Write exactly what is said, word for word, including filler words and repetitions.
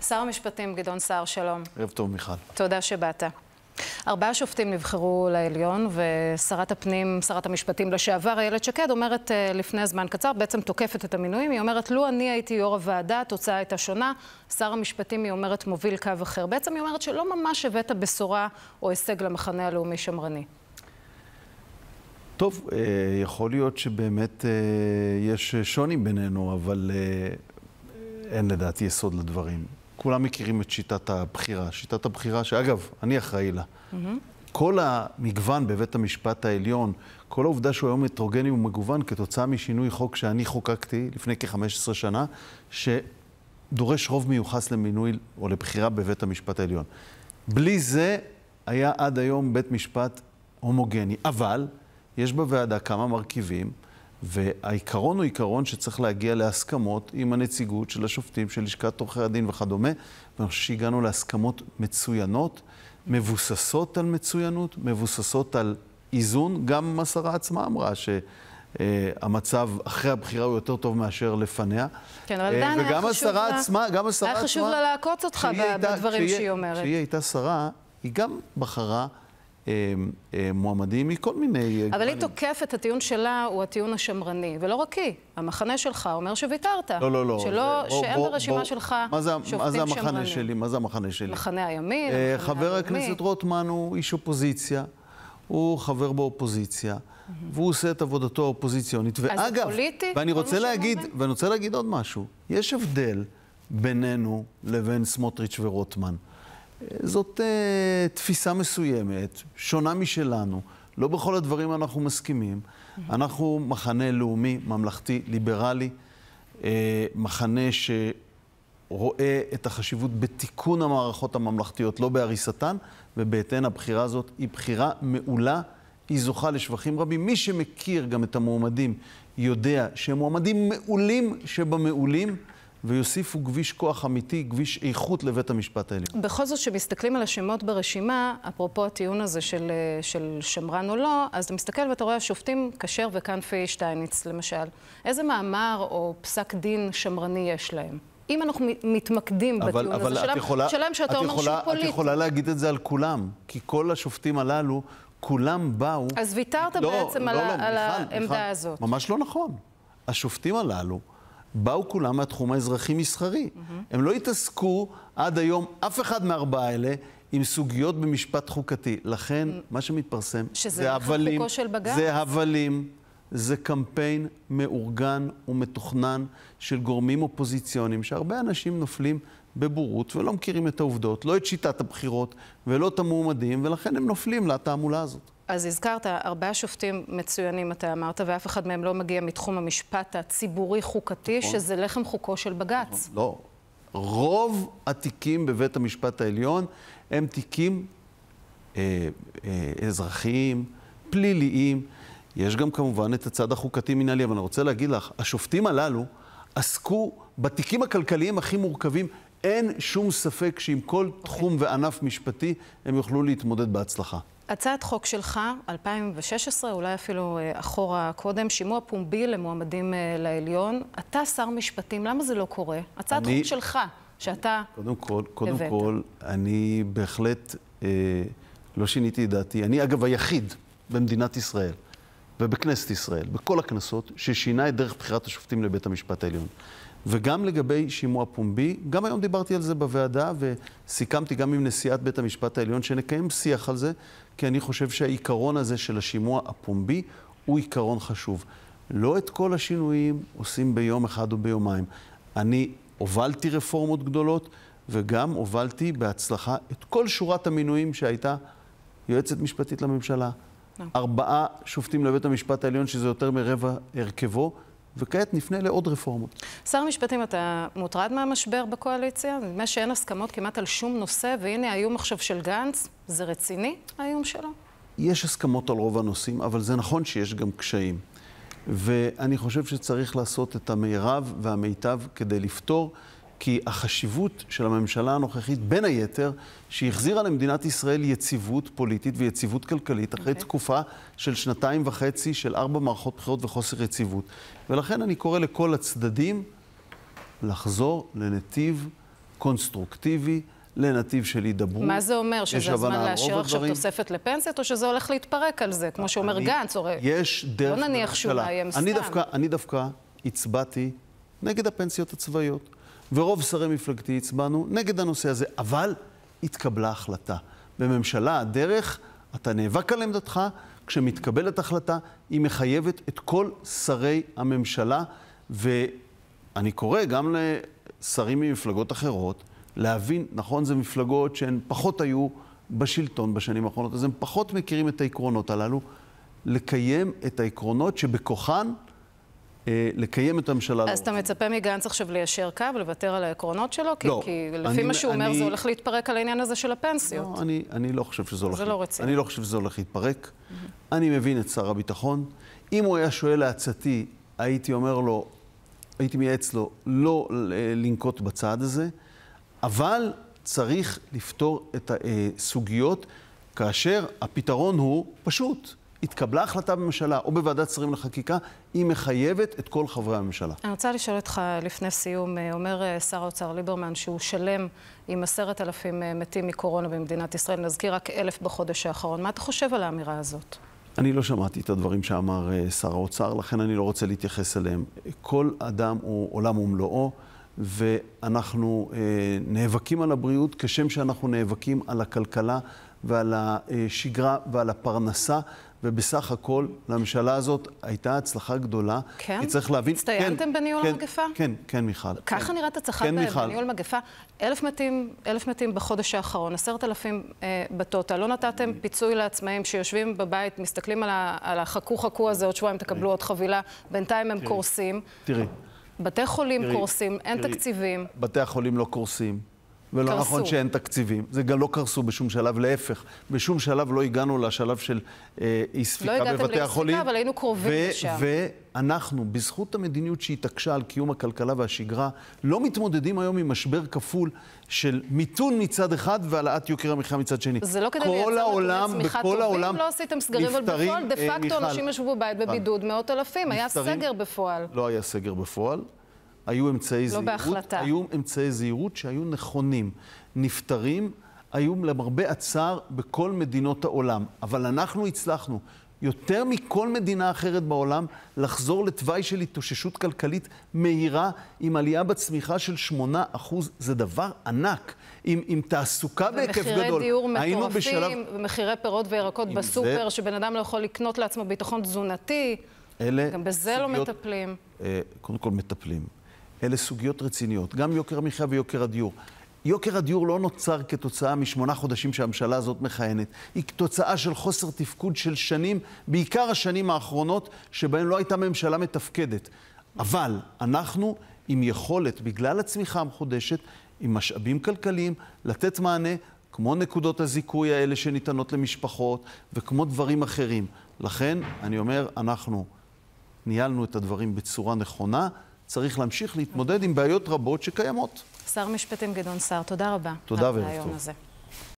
שר המשפטים גדעון סער, שלום. ערב טוב, מיכל. תודה שבאת. ארבעה שופטים נבחרו לעליון, ושרת הפנים, שרת המשפטים לשעבר, איילת שקד, אומרת לפני זמן קצר, בעצם תוקפת את המינויים. היא אומרת, לו אני הייתי יו"ר הוועדה, התוצאה הייתה שונה. שר המשפטים, היא אומרת, מוביל קו אחר. בעצם היא אומרת שלא ממש הבאת בשורה או הישג למחנה הלאומי שמרני. טוב, יכול להיות שבאמת יש שוני בינינו, אבל אין לדעתי יסוד לדברים. כולם מכירים את שיטת הבחירה. שיטת הבחירה שאגב, אני אחראי לה. Mm-hmm. כל המגוון בבית המשפט העליון, כל העובדה שהוא היום הטרוגני ומגוון כתוצאה משינוי חוק שאני חוקקתי לפני כ-חמש עשרה שנה, שדורש רוב מיוחס למינוי או לבחירה בבית המשפט העליון. בלי זה היה עד היום בית משפט הומוגני. אבל יש בוועדה כמה מרכיבים, והעיקרון הוא עיקרון שצריך להגיע להסכמות עם הנציגות של השופטים, של לשכת עורכי הדין וכדומה, ואני חושב שהגענו להסכמות מצוינות, מבוססות על מצוינות, מבוססות על איזון. גם השרה עצמה אמרה שהמצב אחרי הבחירה הוא יותר טוב מאשר לפניה. כן, אבל דן, היה חשוב לה... עצמה, גם השרה היה חשוב לה לעקוץ אותך בדברים שהיא אומרת. כשהיא הייתה שרה, היא גם בחרה מועמדים מכל מיני... אבל היא תוקפת, את הטיעון שלה הוא הטיעון השמרני, ולא רק היא. המחנה שלך אומר שוויתרת. לא, לא, לא. שלא, שאין ברשימה שלך שופטים שמרנים. מה זה המחנה שלי? מה זה המחנה שלי? מחנה הימין, חבר הכנסת רוטמן הוא איש אופוזיציה, הוא חבר באופוזיציה, והוא עושה את עבודתו האופוזיציונית. אז זה פוליטי? ואני רוצה להגיד, ואני רוצה להגיד עוד משהו. יש הבדל בינינו לבין סמוטריץ' ורוטמן. זאת uh, תפיסה מסוימת, שונה משלנו. לא בכל הדברים אנחנו מסכימים. Mm-hmm. אנחנו מחנה לאומי, ממלכתי, ליברלי, uh, מחנה שרואה את החשיבות בתיקון המערכות הממלכתיות, לא בהריסתן, ובהתאם הבחירה הזאת היא בחירה מעולה, היא זוכה לשבחים רבים. מי שמכיר גם את המועמדים יודע שהם מועמדים מעולים שבמעולים, ויוסיפו כביש כוח אמיתי, כביש איכות לבית המשפט העליון. בכל זאת, שמסתכלים על השמות ברשימה, אפרופו הטיעון הזה של, של שמרן או לא, אז אתה מסתכל ואתה רואה שופטים כשר וכנפי שטייניץ, למשל. איזה מאמר או פסק דין שמרני יש להם? אם אנחנו מתמקדים בטיעון הזה שלהם, שלהם שאתה אומר שהוא פוליטי. את יכולה להגיד את זה על כולם, כי כל השופטים הללו, כולם באו... אז ויתרת בעצם על העמדה הזאת. ממש לא נכון. השופטים הללו, באו כולם מהתחום האזרחי-מסחרי. Mm-hmm. הם לא התעסקו עד היום, אף אחד מארבעה האלה, עם סוגיות במשפט חוקתי. לכן, mm-hmm. מה שמתפרסם, זה הבלים, זה הבלים, זה קמפיין מאורגן ומתוכנן של גורמים אופוזיציוניים, שהרבה אנשים נופלים בבורות ולא מכירים את העובדות, לא את שיטת הבחירות ולא את המועמדים, ולכן הם נופלים לתעמולה הזאת. אז הזכרת, ארבעה שופטים מצוינים, אתה אמרת, ואף אחד מהם לא מגיע מתחום המשפט הציבורי-חוקתי, נכון. שזה לחם חוקו של בג"ץ. נכון. לא. רוב התיקים בבית המשפט העליון הם תיקים אה, אה, אזרחיים, פליליים. יש גם כמובן את הצד החוקתי-מנהלי, אבל אני רוצה להגיד לך, השופטים הללו עסקו בתיקים הכלכליים הכי מורכבים. אין שום ספק שעם כל okay. תחום וענף משפטי הם יוכלו להתמודד בהצלחה. הצעת חוק שלך, אלפיים ושש עשרה, אולי אפילו אחורה קודם, שימוע פומבי למועמדים לעליון. אתה שר משפטים, למה זה לא קורה? הצעת אני, חוק שלך, שאתה קודם כל, קודם הבאת. כל, אני בהחלט אה, לא שיניתי את דעתי. אני אגב היחיד במדינת ישראל ובכנסת ישראל, בכל הכנסות, ששינה את דרך בחירת השופטים לבית המשפט העליון. וגם לגבי שימוע פומבי, גם היום דיברתי על זה בוועדה, וסיכמתי גם עם נשיאת בית המשפט העליון שנקיים שיח על זה, כי אני חושב שהעיקרון הזה של השימוע הפומבי הוא עיקרון חשוב. לא את כל השינויים עושים ביום אחד או ביומיים. אני הובלתי רפורמות גדולות, וגם הובלתי בהצלחה את כל שורת המינויים שהייתה יועצת משפטית לממשלה, ארבעה שופטים לבית המשפט העליון, שזה יותר מרבע הרכבו, וכעת נפנה לעוד רפורמות. שר המשפטים, אתה מוטרד מהמשבר בקואליציה? נדמה שאין הסכמות כמעט על שום נושא, והנה האיום עכשיו של גנץ, זה רציני, האיום שלו? יש הסכמות על רוב הנושאים, אבל זה נכון שיש גם קשיים. ואני חושב שצריך לעשות את המערב והמיטב כדי לפתור, כי החשיבות של הממשלה הנוכחית, בין היתר, שהחזירה למדינת ישראל יציבות פוליטית ויציבות כלכלית, אחרי okay. תקופה של שנתיים וחצי, של ארבע מערכות בחירות וחוסר יציבות. ולכן אני קורא לכל הצדדים לחזור לנתיב קונסטרוקטיבי, לנתיב של הידברות. מה זה אומר? שזה הזמן לאשר עכשיו תוספת לפנסיות, או שזה הולך להתפרק על זה? כמו שאומר גנץ, או... יש דרך... לא נניח שהוא מאיים סתם. אני דווקא הצבעתי נגד הפנסיות הצבאיות, ורוב שרי מפלגתי הצבענו נגד הנושא הזה, אבל התקבלה החלטה. בממשלה הדרך, אתה נאבק על עמדתך, כשמתקבלת החלטה, היא מחייבת את כל שרי הממשלה, ואני קורא גם לשרים ממפלגות אחרות, להבין, נכון, זה מפלגות שהן פחות היו בשלטון בשנים האחרונות, אז הם פחות מכירים את העקרונות הללו, לקיים את העקרונות שבכוחן, אה, לקיים את הממשלה. אז אתה מצפה מגנץ עכשיו ליישר קו, לוותר על העקרונות שלו? לא. כי, כי לפי אני, מה שהוא אומר, אני, זה הולך להתפרק על העניין הזה של הפנסיות. לא, אני, אני לא חושב שזה הולך... זה לא רציני. אני לא חושב שזה הולך להתפרק. Mm-hmm. אני מבין את שר הביטחון. אם הוא היה שואל לעצתי, הייתי אומר לו, הייתי מייעץ לו, לא לנקוט בצעד הזה, אבל צריך לפתור את הסוגיות כאשר הפתרון הוא פשוט. התקבלה החלטה בממשלה או בוועדת שרים לחקיקה, היא מחייבת את כל חברי הממשלה. אני רוצה לשאול אותך לפני סיום, אומר שר האוצר ליברמן שהוא שלם עם עשרת אלפים מתים מקורונה במדינת ישראל, נזכיר רק אלף בחודש האחרון. מה אתה חושב על האמירה הזאת? אני לא שמעתי את הדברים שאמר שר האוצר, לכן אני לא רוצה להתייחס אליהם. כל אדם הוא עולם ומלואו, ואנחנו אה, נאבקים על הבריאות כשם שאנחנו נאבקים על הכלכלה ועל השגרה ועל הפרנסה, ובסך הכל לממשלה הזאת הייתה הצלחה גדולה. כן? כי צריך להבין... הצטיינתם כן, בניהול כן, המגפה? כן, כן, מיכל. ככה כן. נראית הצלחה כן, בניהול מגפה. אלף מתים, אלף מתים בחודש האחרון, עשרת אלפים אה, בטוטל. לא נתתם פיצוי לעצמאים שיושבים בבית, מסתכלים על, ה, על החכו חכו הזה, עוד שבועיים תקבלו עוד חבילה, בינתיים הם קורסים. תראי. בתי חולים תראי, קורסים, אין תראי, תקציבים. בתי החולים לא קורסים. ולא קרסו. נכון שאין תקציבים. זה גם לא קרסו בשום שלב, להפך. בשום שלב לא הגענו לשלב של אה, אי ספיקה בבתי החולים. לא הגעתם לאי ספיקה, אבל היינו קרובים לשם. ואנחנו, בזכות המדיניות שהתעקשה על קיום הכלכלה והשגרה, לא מתמודדים היום עם משבר כפול של מיתון מצד אחד והעלאת יוקר המחיה מצד שני. זה לא כדי לייצר נתוני צמיחה טובים, לא עשיתם סגרים, אבל בפועל, דה פקטו אנשים ישבו בבית בבידוד, מאות אלפים, היה סגר בפועל. לא היה סגר בפועל. היו אמצעי זהירות, בהחלטה. היו אמצעי זהירות שהיו נכונים. נפטרים היו למרבה הצער בכל מדינות העולם. אבל אנחנו הצלחנו, יותר מכל מדינה אחרת בעולם, לחזור לתוואי של התאוששות כלכלית מהירה, עם עלייה בצמיחה של שמונה אחוז. זה דבר ענק. עם, עם תעסוקה בהיקף גדול. ומחירי דיור מטורפים, בשלב... ומחירי פירות וירקות בסופר, זה... שבן אדם לא יכול לקנות לעצמו ביטחון תזונתי. אלה גם בזה סוגיות... לא מטפלים. אה, קודם כל מטפלים. אלה סוגיות רציניות, גם יוקר המחיה ויוקר הדיור. יוקר הדיור לא נוצר כתוצאה משמונה חודשים שהממשלה הזאת מכהנת. היא תוצאה של חוסר תפקוד של שנים, בעיקר השנים האחרונות, שבהן לא הייתה ממשלה מתפקדת. אבל אנחנו עם יכולת, בגלל הצמיחה המחודשת, עם משאבים כלכליים, לתת מענה, כמו נקודות הזיכוי האלה שניתנות למשפחות, וכמו דברים אחרים. לכן, אני אומר, אנחנו ניהלנו את הדברים בצורה נכונה, צריך להמשיך להתמודד עם בעיות רבות שקיימות. שר משפטים גדעון סער, תודה רבה. תודה וערב טוב.